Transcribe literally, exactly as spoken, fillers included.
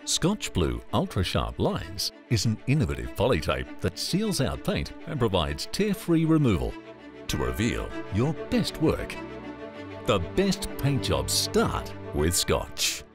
Scotchblue Ultra Sharp Lines is an innovative polytape that seals out paint and provides tear-free removal to reveal your best work. The best paint jobs start with Scotch.